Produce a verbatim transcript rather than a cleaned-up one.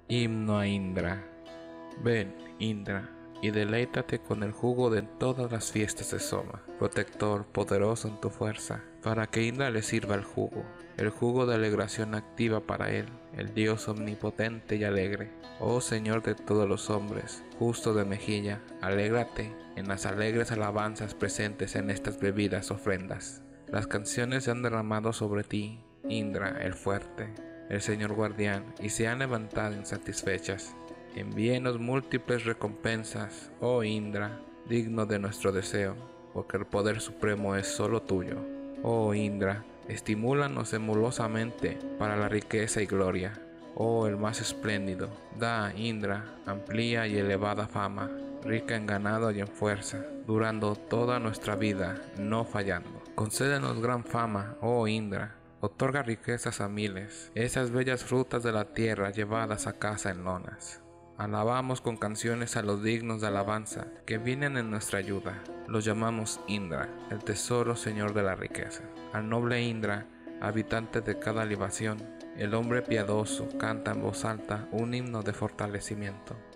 Himno a Indra. Ven, Indra, y deleítate con el jugo de todas las fiestas de Soma, protector poderoso en tu fuerza, para que Indra le sirva el jugo, el jugo de alegración activa para él, el Dios omnipotente y alegre. Oh Señor de todos los hombres, justo de mejilla, alégrate en las alegres alabanzas presentes en estas bebidas ofrendas. Las canciones se han derramado sobre ti, Indra el fuerte, el Señor guardián, y se han levantado insatisfechas. Envíenos múltiples recompensas, oh Indra, digno de nuestro deseo, porque el poder supremo es solo tuyo. Oh Indra, estimúlanos emulosamente para la riqueza y gloria. Oh el más espléndido, da, Indra, amplia y elevada fama, rica en ganado y en fuerza, durando toda nuestra vida, no fallando. Concédenos gran fama, oh Indra, otorga riquezas a miles, esas bellas frutas de la tierra llevadas a casa en lonas. Alabamos con canciones a los dignos de alabanza que vienen en nuestra ayuda. Los llamamos Indra, el tesoro señor de la riqueza. Al noble Indra, habitante de cada libación, el hombre piadoso canta en voz alta un himno de fortalecimiento.